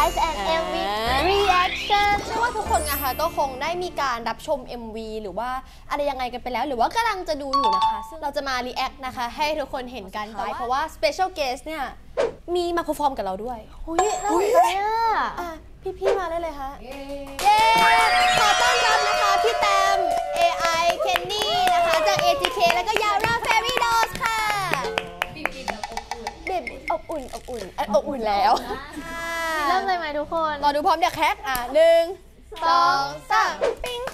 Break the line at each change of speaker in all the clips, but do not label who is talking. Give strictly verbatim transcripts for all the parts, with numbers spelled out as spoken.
Surprise and เอ็ม วี Reaction
เชื่อว่าทุกคนนะคะก็คงได้มีการรับชม เอ็ม วี หรือว่าอะไรยังไงกันไปแล้วหรือว่ากำลังจะดูอยู่นะคะซึ่งเราจะมา react นะคะให้ทุกคนเห็นกันไปเพราะว่า special guest เนี่ยมีมา perform กับเราด้วย
อุ้ยน่าสนใจอ่ะ
พี่ๆมาได้เลยค่ะเย้ขอต้อนรับนะคะพี่แตม เอ ไอ เคนนี่นะคะจาก เอ จี เค แล้วก็ยาร่า Fairy Dolls ค่ะเด็บอบอุ่นอบอุ่นอบอุ่นแล้ว
เริ่มเลยไหมทุกคน
รอดูพร้อมเดี๋ยวแคกอ่ะหนึ่งสองสามปิ๊ง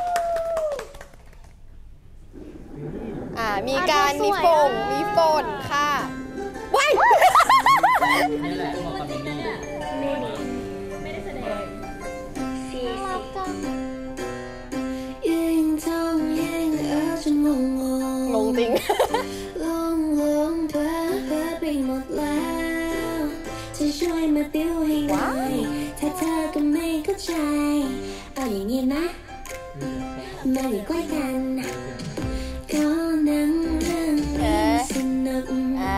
อ่ามีการมีฝนมีฝนค่ะว้าย
นี่แหละเหมาะกับมินนี่
ไม่ได้แสดงสีรักจัง
ยิ่งท่องยิ่งเออจนงง
งงจริง
ลงลงเพ้อเพ้อไปหมดแล้วจะช่วยมาติวให้หน่อยถ้าเธอก็ไม่เข้าใจเอาอย่างนี้นะมาอยู่ใกล้กันก็นั่งเรื่องสนุก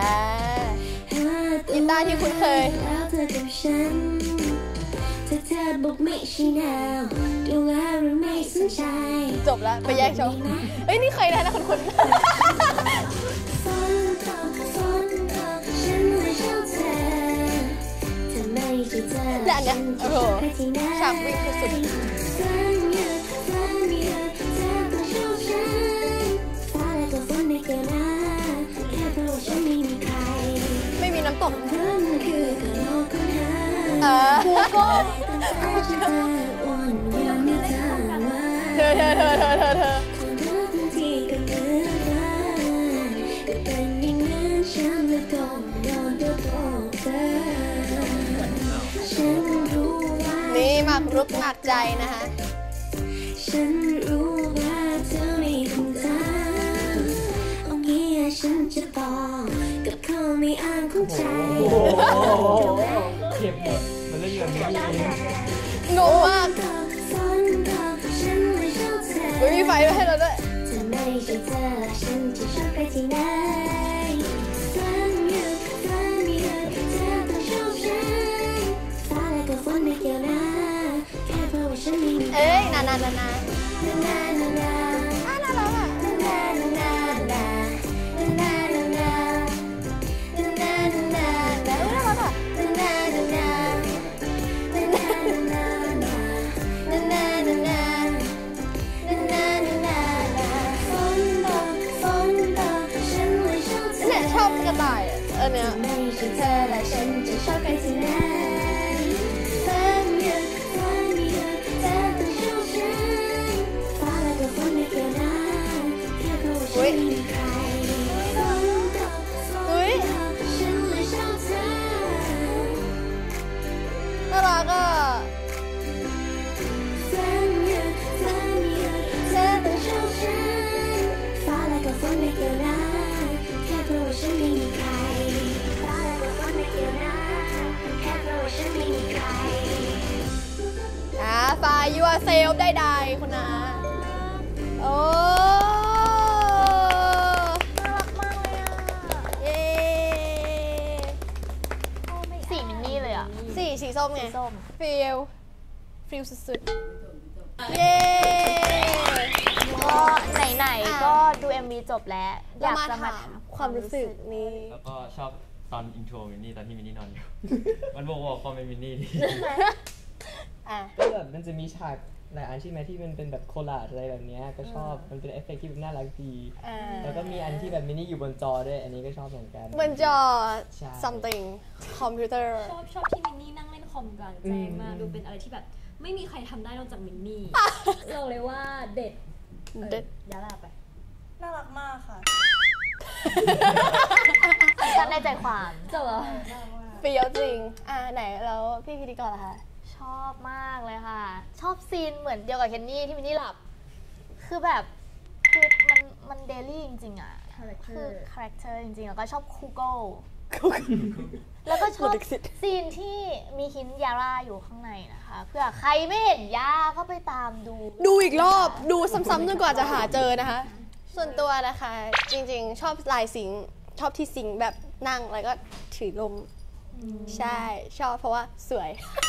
กีตาร์ที่คุ้นเคย
แล้วเธอกับฉันถ้าเธอบอกไม่ใช่แนวดูแลหรือไม่สนใจ
จบแล้วไปแยกชมเอ้ยนี่เคยได้นะคุณคุณและอันเนี้ยโอ้โหฉากวิ่งสุดไม่มีน้ำตกเออเธอเธอเธอเธอเธอเธอนี่หมักรุกหนักใจนะคะ
ฉันรู้ว่าเธอไม่คำถามเอางี้ฉันจะบอกกับเขาไม่อ่านของใจ
เก็บหมดมันเล่นแบบนี้
งงมากไม่มีไฟให้เราด้วย
จะไม่ใช่เธอฉันจะชอบใครที่ไหนฝันอยู่ฝันอยู่เธอต้องชอบฉันฟ้าและก็ฝนไม่เกี่ยวนะแค่เพราะว่าฉันมี
เอ้ยนานานานา
นานานา
อ่ะน่ารักอ่ะ
นานานานานานานานานานา
แล้วน่ารักอ่ะ
นานานา
ชอบกระต่ายเออเนี้ย
ไม่ใช่เธอและฉันจะชอบใครที่ไหนฝันอยู่ฝันอยู่เธอต้องชอบฉันฟ้าและก็ฝนไม่เกี่ยวนะแค่เพราะว่าฉันมีใครฝนตกฝนตกฉันเลยชอบเธอ
น่ารักอ่ะ
ฝันอยู่ฝันอยู่เธอต้องชอบฉันฟ้าและก็ฝนไม่เกี่ยวนะแค่เพราะว่าฉันไม่มีใครฟ้าและก็ฝนไม่เกี่ยวนะแค่เพราะว่าฉันไม่มีใคร
อ่าไฟยัวเซลได้ได้คุณนะโอ้
น่ารักมากเลยอ่ะ
เย้
สีมินนี่เลยอ่ะ
สีสีส้มไง
ส้ม
ฟิลฟิลสุดๆเย้
ก็ไหนๆก็ดู เอ็ม วี จบแล้วอยากจะมาถาม
ความรู้สึกนี้
แล้วก็ชอบตอนอินโทรมินนี่ตอนที่มินนี่นอนอยู่มันบอกว่าความเป็นมินนี่ดี
ก็แบบมันจะมีฉากหลายอันที่แม้ที่มันเป็นแบบโคลาจอะไรแบบนี้ก็ชอบมันเป็นเอฟเฟกต์ที่น่ารักดีแล้วก็มีอันที่แบบมินนี่อยู่บนจอด้วยอันนี้ก็ชอบเหมือนกัน
บนจอ something คอมพิวเตอร์
ชอบชอบที่มินนี่นั่งเล่นคอมกลางแจ้งมากดูเป็นอะไรที่แบบไม่มีใครทำได้นอกจากมินนี่เราเลยว่าเด็ด
เด็ด
ยาลาไป
น่ารักมากค่ะ
ฉันในใจความ
เจ๋อ
ฟีลจริงอ่าไหนแล้วพี่พิธีกรล่ะคะ
ชอบมากเลยค่ะชอบซีนเหมือนเดียวกับเคนนี่ที่มินนี่หลับคือแบบคือมันมันเดลี่จริงๆอ่ะคือคาแรคเตอร์จริงๆแล้วก็ชอบคูโก้แล้วก็ชอบซีนที่มีหินยาร่าอยู่ข้างในนะคะเพื่อใครไม่เห็นยาก็ไปตามดู
ดูอีกรอบดูซ้ำๆจนกว่าจะหาเจอนะคะส่วนตัวนะคะจริงๆชอบลายสิงชอบที่สิงแบบนั่งแล้วก็ถือลมใช่ชอบเพราะว่าสวย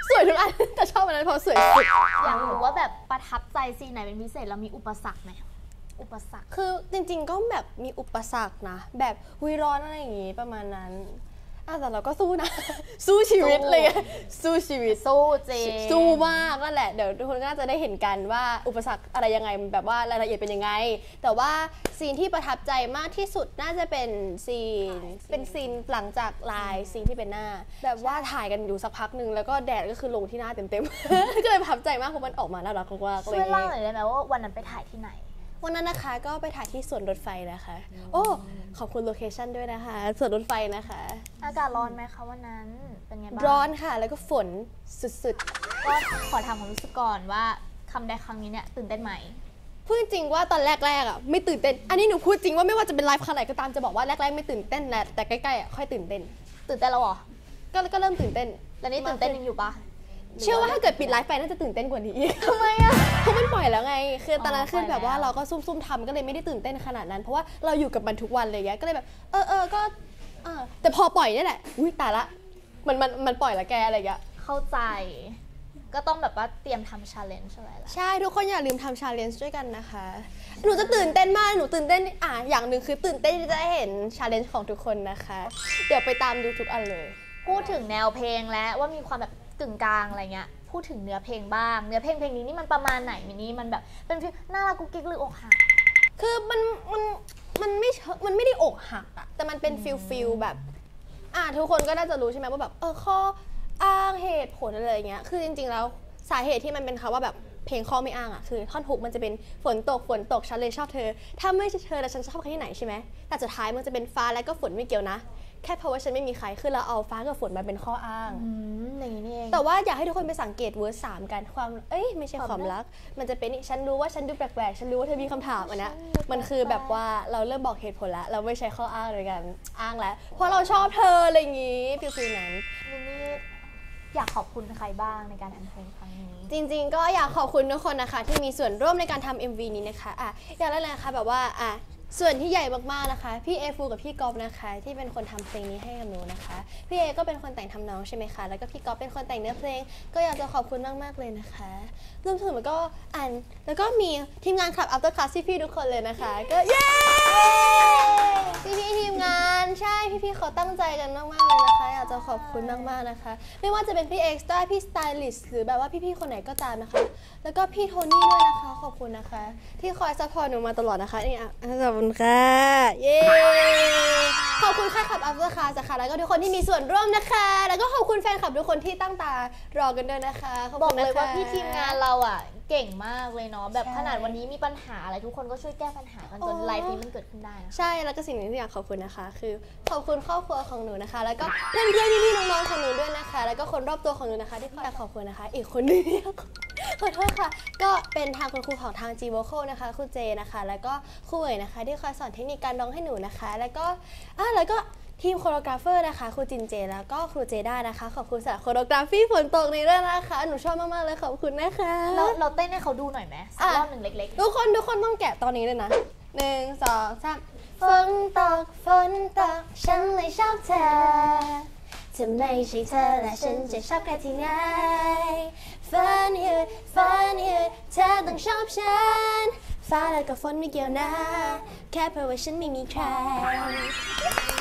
สวยทุกอันแต่ชอบอันนั้นเพราะสวยสุด
อยากรู้ว่าแบบประทับใจซีนไหนเป็นพิเศษแล้วมีอุปสรรคไหมอุปสรรค
คือจริงๆก็แบบมีอุปสรรคนะแบบวิร้อนอะไรอย่างงี้ประมาณนั้นอ่ะแต่เราก็สู้นะ สู้ชีวิตเลยสู้ชีวิต
สู้จริง
สู้มากนั่นแหละเดี๋ยวทุกคนก็จะได้เห็นกันว่าอุปสรรคอะไรยังไงแบบว่ารายละเอียดเป็นยังไงแต่ว่าซีนที่ประทับใจมากที่สุดน่าจะเป็นซีนเป็นซีนหลังจากลายซีนที่เป็นหน้าแบบว่าถ่ายกันอยู่สักพักนึงแล้วก็แดดก็คือลงที่หน้าเต็มๆ ก็เลยประทับใจมากเพราะมันออกมาน่ารักมากเลย
ช่วยเล่าหน่อยได้ไหมว่าวันนั้นไปถ่ายที่ไหน
วันนั้นนะคะก็ไปถ่ายที่สวนรถไฟนะคะโอ้ขอบคุณโลเคชั่นด้วยนะคะสวนรถไฟนะคะ
อากาศร้อนไหมคะวันนั้นเป็นไงบ้าง
ร้อนค่ะแล้วก็ฝนสุด
ๆก็ขอถามความรู้สึกก่อนว่าคัมแบ็คครั้งนี้เนี่ยตื่นเต้นไหม
พูดจริงว่าตอนแรกๆอ่ะไม่ตื่นเต้นอันนี้หนูพูดจริงว่าไม่ว่าจะเป็นไลฟ์ครั้งไหนก็ตามจะบอกว่าแรกๆไม่ตื่นเต้นนะแต่ใกล้ๆอ่ะค่อยตื่นเต้น
ตื่นเต้นแล้วเหรอ
ก็ก็เริ่มตื่นเต้น
แล้วนี่ตื่นเต้นยังอยู่ปะ
เชื่อว่าถ้าเกิดปิดไลฟ์ไปน่าจะตื่นเต้นกว่านี้อีก
ทำไมอ่ะ
เพราะมันปล่อยแล้วไงคือตอนนั้นคือแบบว่าเราก็ซุ่มๆทำก็เลยไม่ได้ตื่นเต้นขนาดนั้นเพราะว่าเราอยู่กับมันทุกวันเลยแกก็เลยแบบเออเออก็แต่พอปล่อยนี่แหละอุ้ยตายละมันมันมันปล่อยละแกอะไรอย่างเงี้ย
เข้าใจก็ต้องแบบว่าเตรียมทำชาเลนจ์อะไรล่ะ
ใช่ทุกคนอย่าลืมทำชาเลนจ์ด้วยกันนะคะหนูจะตื่นเต้นมากหนูตื่นเต้นอ่ะอย่างหนึ่งคือตื่นเต้นที่จะได้เห็นชาเลนจ์ของทุกคนนะคะเดี๋ยวไปตามดูทุกอันเลย
พูดถึงแนวเพลงแล้วว่ามีความแบบกึ่งกลางอะไรเงี้ยพูดถึงเนื้อเพลงบ้างเนื้อเพลงเพลงนี้นี่มันประมาณไหนมินี่มันแบบเป็นฟีลน่ารักกุ๊กกิ๊กหรืออกหัก
คือมันมันมันไม่มันไม่ได้อกหักอะแต่มันเป็นฟิลฟิลแบบอ่ะทุกคนก็น่าจะรู้ใช่ไหมว่าแบบเออข้ออ้างเหตุผลอะไรเงี้ยคือจริงๆแล้วสาเหตุที่มันเป็นคำว่าแบบเพลงข้อไม่อ้างอะคือท่อนฮุกมันจะเป็นฝนตกฝนตกฉันเลยชอบเธอถ้าไม่ใช่เธอแล้วฉันชอบใครที่ไหนใช่ไหมแต่สุดท้ายมันจะเป็นฟ้าและก็ฝนไม่เกี่ยวนะแค่เพราะว่าฉันไม่มีใครคือเราเอาฟ้ากับฝนมาเป็นข้ออ้าง
อืมอย่างนี้นี่เอง
แต่ว่าอยากให้ทุกคนไปสังเกตเวอร์สามกันความเอ้ยไม่ใช่ความรักมันจะเป็นฉันรู้ว่าฉันดูแปลกๆฉันรู้ว่าเธอมีคำถามอันนี้มันคือแบบว่าเราเริ่มบอกเหตุผลแล้วเราไม่ใช้ข้ออ้างเลยกันอ้างแล้วเพราะเราชอบเธออะไรอย่างงี้ฟิลๆนั้น
มินี่อยากขอบคุณใครบ้างในการทำเพลงครั้งนี้
จริงๆก็อยากขอบคุณทุกคนนะคะที่มีส่วนร่วมในการทำ เอ็ม วี นี้นะคะอ่ะอย่างแรกเลยนะคะแบบว่าอ่ะส่วนที่ใหญ่มากๆนะคะพี่เอฟูกับพี่ก๊อฟนะคะที่เป็นคนทำเพลงนี้ให้กับหนูนะคะพี่เอก็เป็นคนแต่งทำนองใช่ไหมคะแล้วก็พี่ก๊อฟเป็นคนแต่งเนื้อเพลงก็อยากจะขอบคุณมากๆเลยนะคะรวมถึงแล้วก็อ่านแล้วก็มีทีมงานคลับ After Class พี่ๆทุกคนเลยนะคะก็เย้พี่ๆทีมงานใช่พี่ๆเขาตั้งใจกันมากๆเลยนะคะอยากจะขอบคุณมากๆนะคะไม่ว่าจะเป็นพี่เอ็กซ์ตร้าพี่สไตลิสต์หรือแบบว่าพี่ๆคนไหนก็ตามนะคะแล้วก็พี่โทนี่ด้วยนะคะขอบคุณนะคะที่คอยซัพพอร์ตหนูมาตลอดนะคะนี่อ่ะขอบคุณค่ะเย้ขอบคุณค่ายขับ After Class ค่ะแล้วก็ทุกคนที่มีส่วนร่วมนะคะแล้วก็ขอบคุณแฟนคลับทุกคนที่ตั้งตารอกันด้วยนะคะ
บอกเลยว่าพี่ทีมงานเราอ่ะเก่งมากเลยเนาะแบบขนาดวันนี้มีปัญหาอะไรทุกคนก็ช่วยแก้ปัญหากันจนไลฟ์นี้มันเกิดขึ้นได้นะ
ใช่แล้วก็สิ่งหนึ่งที่อยากขอบคุณนะคะคือขอบคุณครอบครัวของหนูนะคะแล้วก็เพื่อนเพื่อนพี่ๆน้องๆของหนูด้วยนะคะแล้วก็คนรอบตัวของหนูนะคะที่อยากขอบคุณนะคะอีกคนนึงขอโทษค่ะก็เป็นทางคุณครูของทาง G Vocal นะคะครูเจนะคะแล้วก็ครูเอ๋ยนะคะที่คอยสอนเทคนิคการร้องให้หนูนะคะแล้วก็อ่ะแล้วก็ทีมโคโรกราฟเฟอร์นะคะครูจินเจแล้วก็ครูเจด้านะคะขอบคุณสำหรับโคโรกราฟีฝนตกในเรื่องนะคะหนูชอบมากๆเลยขอบคุณนะคะ
แล้วเราเต้นให้เขาดูหน่อยไหมสักรอบหนึ่งเล็ก
ๆทุกคนทุกคนต้องแกะตอนนี้เลยนะหนึ่งสองสามฝนตกฝนตกฉันเลยชอบเธอจะไม่ใช่เธอและฉันจะชอบใครที่ไหนฝันหยุดฝันหยุดเธอต้องชอบฉันฟ้าและก็ฝนไม่เกี่ยวนะแค่เพราะว่าฉันไม่มีใคร